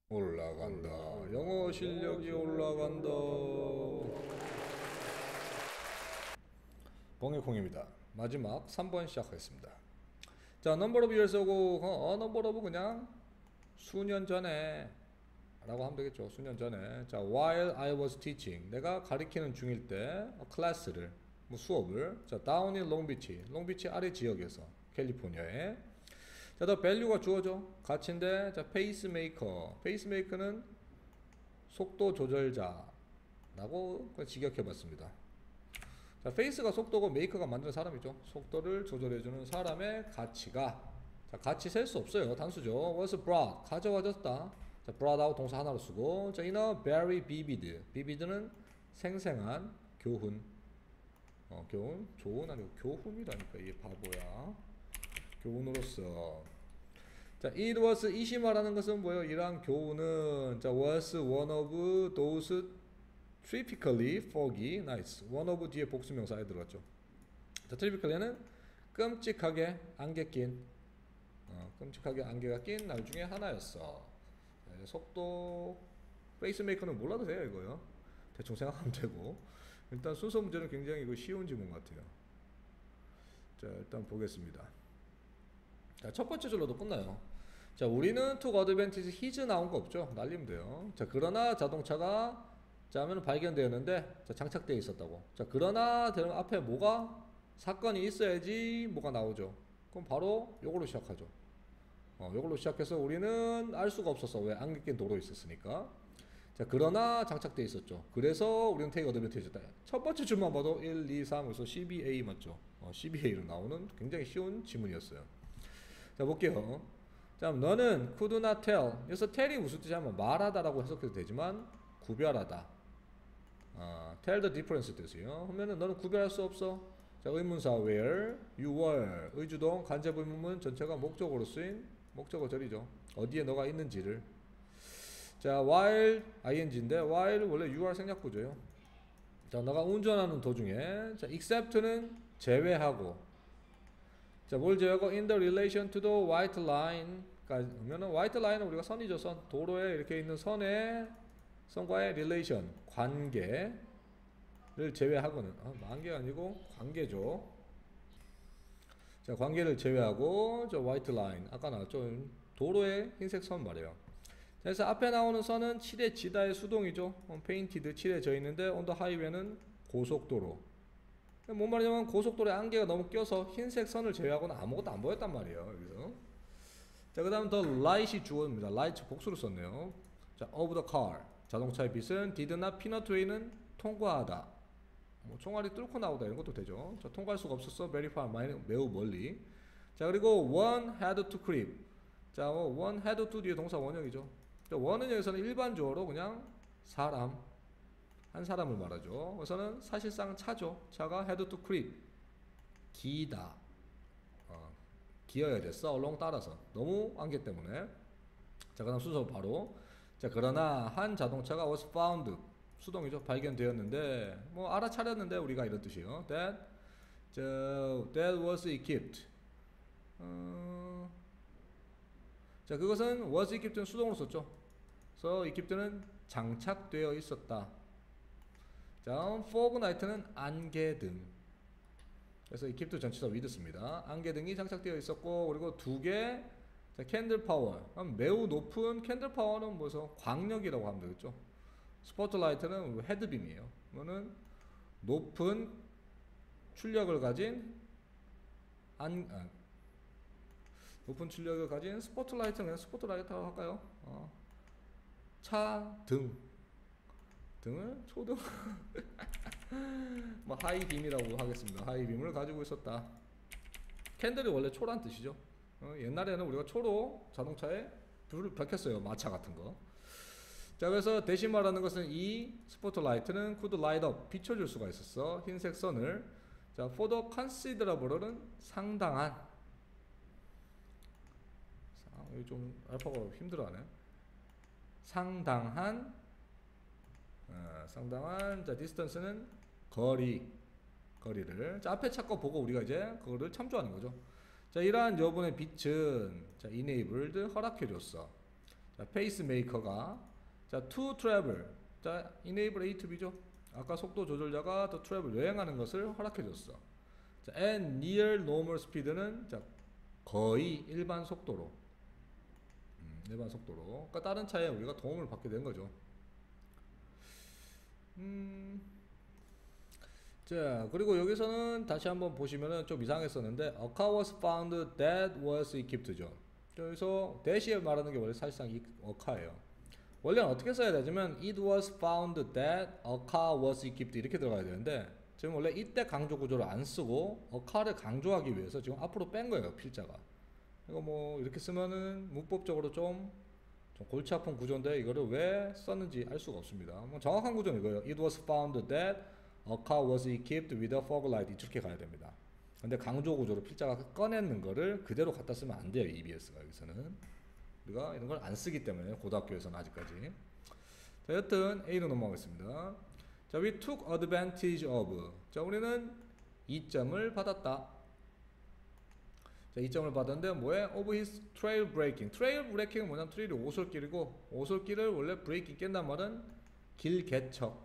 올라간다. 영어 실력이 올라간다. 봉해콩입니다. 마지막 3번 시작하겠습니다. 자, 넘버 오브 이어스 오고 넘버 오브 그냥 수년 전에 라고 하면 되겠죠. 수년 전에. 자, while I was teaching, 내가 가리키는 중일 때 클래스를, 뭐 수업을, 자, down in Long Beach, 롱비치 아래 지역에서, 캘리포니아에. 자, 더 value가 주어져. 가치인데, 자, 페이스메이커, 페이스메이커는 속도 조절자라고 직역해봤습니다. 자, 페이스가 속도고 메이커가 만드는 사람이죠. 속도를 조절해주는 사람의 가치가, 자, 가치 셀 수 없어요. 단수죠. was brought, 가져와졌다. 자, brought out 동사 하나로 쓰고, 자, in a very vivid, vivid는 생생한 교훈. 교훈? 좋은 아니고 교훈이라니까, 이게 바보야. 교훈으로서. 자, it was, 이시 말하는 것은 뭐예요? 이러한 교훈은, 자, was one of those typically foggy nights. one of 뒤에 복수명사에 들어갔죠. 자, typically는 끔찍하게 안개 낀, 끔찍하게 안개가 낀 날 중에 하나였어. 자, 속도, 페이스메이커는 몰라도 돼요, 이거요. 대충 생각하면 되고. 일단 순서 문제는 굉장히 이거 쉬운 지문 같아요. 자, 일단 보겠습니다. 자, 첫 번째 줄로도 끝나요. 자, 우리는 took advantage, his 나온 거 없죠? 날리면 돼요. 자, 그러나 자동차가, 자, 하면 발견되었는데, 자, 장착되어 있었다고. 자, 그러나 되는 앞에 뭐가, 사건이 있어야지 뭐가 나오죠. 그럼 바로 요걸로 시작하죠. 요걸로 시작해서 우리는 알 수가 없었어. 왜? 안개 낀 도로에 있었으니까. 자, 그러나 장착되어 있었죠. 그래서 우리는 take advantage였다. 첫 번째 줄만 봐도 1, 2, 3, 그래서 CBA 맞죠? CBA로 나오는 굉장히 쉬운 지문이었어요. 자, 볼게요. 자, 너는 could not tell. 여기서 tell이 무슨 뜻이냐면 말하다라고 해석해도 되지만 구별하다. tell the difference 뜻이에요. 그러면은 너는 구별할 수 없어. 자, 의문사 where, you were, 의주동, 간접 의문문 전체가 목적어로 쓰인 목적어절이죠. 어디에 너가 있는지를. 자, while ing인데 while 원래 you are 생략구조예요. 자, 너가 운전하는 도중에, 자, except는 제외하고, 자, 뭘 제외하고 in the relation to the white line. 그러면은 white line은 우리가 선이죠. 선. 도로에 이렇게 있는 선과의 relation, 관계를 제외하고는, 만개가 아니고 관계죠. 자, 관계를 제외하고, 저 white line, 아까 나왔죠. 도로의 흰색 선 말이에요. 자, 그래서 앞에 나오는 선은 칠해지다의 수동이죠. painted, 칠해져 있는데 on the highway는 고속도로. 뭔 말이냐면 고속도로에 안개가 너무 껴서 흰색 선을 제외하고는 아무것도 안 보였단 말이에요. 여기서. 자, 그 다음 the light이 주어입니다. light 복수를 썼네요. 자, of the car, 자동차의 빛은 did not penetrate는 통과하다. 뭐 총알이 뚫고 나오다 이런 것도 되죠. 자, 통과할 수가 없었어. very far, 매우 멀리. 자, 그리고 one had to creep. 자, one had to 뒤에 동사 원형이죠. 자, one은 여기서는 일반 주어로 그냥 사람, 한 사람을 말하죠. 그래서는 사실상 차죠. 차가 had to creep, 기다, 기어야 됐어. 얼렁 따라서 너무 안개 때문에. 자, 그다음 순서 바로. 자, 그러나 한 자동차가 was found, 수동이죠. 발견되었는데, 뭐 알아차렸는데 우리가 이런 뜻이에요. that was equipped. 자, 그것은 was equipped는 수동으로 썼죠. 그래서 equipped는 장착되어 있었다. 자, fog night는 안개등. 그래서 equipped 전치사 with 씁니다. 안개등이 장착되어 있었고, 그리고 두 개, 자, 캔들 파워. 매우 높은 캔들 파워는 뭐서 광력이라고 하면 되겠죠. 스포트라이트는 헤드빔이에요. 이거는 높은 출력을 가진 높은 출력을 가진 스포트라이트는 그냥 스포트라이트라고 할까요? 차 등을 초등 뭐 하이빔이라고 하겠습니다. 하이빔을 가지고 있었다. 캔들이 원래 초란 뜻이죠. 옛날에는 우리가 초로 자동차에 불을 밝혔어요. 마차 같은 거. 자, 그래서 대신 말하는 것은 이 스포트라이트는 could light up, 비춰줄 수가 있었어. 흰색 선을. 자, for the considerable는 상당한. 여기 좀 알파가 힘들어하네. 상당한, 자, distance는 거리를. 자, 앞에 찾고 보고 우리가 이제 그거를 참조하는 거죠. 자, 이러한 여분의 빛은, 자, enabled, 허락해줬어. 자, 페이스메이커가 자, to travel. 자, enable A to B죠. 아까 속도 조절자가 to travel 여행하는 것을 허락해 줬어. 자, and near normal speed는 자, 거의 일반 속도로. 일반 속도로. 그러니까 다른 차에 우리가 도움을 받게 된 거죠. 자, 그리고 여기서는 다시 한번 보시면은 좀 이상했었는데 a car was found that was equiped죠. 여기서 that이 말하는 게 원래 사실상 이 a car예요. 원래는 어떻게 써야 되냐면 it was found that a car was equipped 이렇게 들어가야 되는데 지금 원래 이때 강조 구조를 안 쓰고 a car를 강조하기 위해서 지금 앞으로 뺀 거예요, 필자가. 이거 뭐 이렇게 쓰면은 문법적으로 좀 골치 아픈 구조인데 이거를 왜 썼는지 알 수가 없습니다. 뭐 정확한 구조는 이거예요. It was found that a car was equipped with a fog light 이렇게 가야 됩니다. 근데 강조 구조로 필자가 꺼내는 거를 그대로 갖다 쓰면 안 돼요. EBS가 여기서는 우리가 이런 걸 안 쓰기 때문에 고등학교에서는 아직까지. 자, 여튼 A로 넘어가겠습니다. 자, we took advantage of. 자, 우리는 이점을 받았다. 자, 2점을 받았는데 뭐에? Of his trail breaking. trail breaking은 뭐냐면 트레일이 오솔길이고 오솔길을 원래 브레이킹 깬단 말은 길 개척.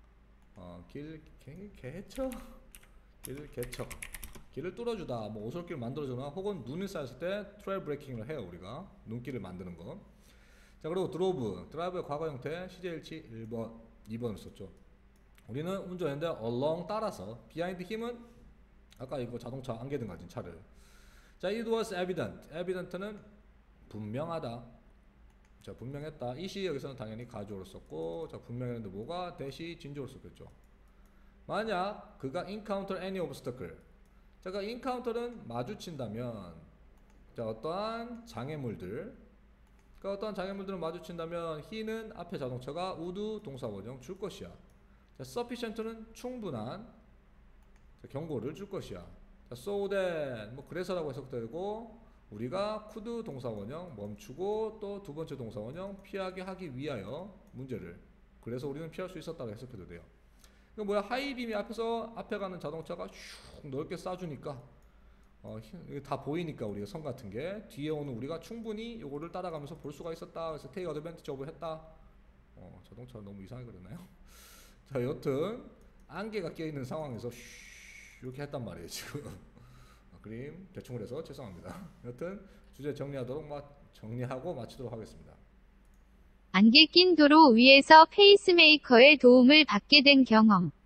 길 개척. 길을 뚫어주다. 뭐 오솔길 만들어주나 혹은 눈이 쌓였을 때 trail breaking을 해요. 우리가 눈길을 만드는 거. 자, 그리고 드라이브의 과거 형태 CJ1치 1번, 2번을 썼죠. 우리는 운전했는데 along 따라서 behind him은 아까 이거 자동차 안개등 가진 차를. 자, it was evident. evident는 분명하다. 자, 분명했다. it이 여기서는 당연히 가주어로 썼고, 자, 분명했는데 뭐가 대시 진주어로 썼겠죠. 만약 그가 encounter any obstacle. 자, 그 encounter는 마주친다면, 자, 어떠한 장애물들. 그러니까 어떠한 장애물들을 마주친다면 he는 앞에 자동차가 would 동사원형 줄 것이야. 자, sufficient는 충분한 자, 경고를 줄 것이야. so that 뭐 그래서라고 해석되고 우리가 could 동사원형 멈추고 또 두 번째 동사원형 피하게 하기 위하여 문제를 그래서 우리는 피할 수 있었다고 해석해도 돼요. 이거 뭐야? 하이빔이 앞에서 앞에 가는 자동차가 슉 넓게 쏴주니까 다 보이니까 우리가 선 같은 게 뒤에 오는 우리가 충분히 요거를 따라가면서 볼 수가 있었다. 그래서 take advantage of 했다. 자동차 너무 이상하게 그랬나요? 자, 여튼 안개가 껴있는 상황에서 이렇게 했단 말이에요 지금. 그림 대충 해서 죄송합니다. 여튼 주제 정리하고 마치도록 하겠습니다. 안개 낀 도로 위에서 페이스메이커의 도움을 받게 된 경험.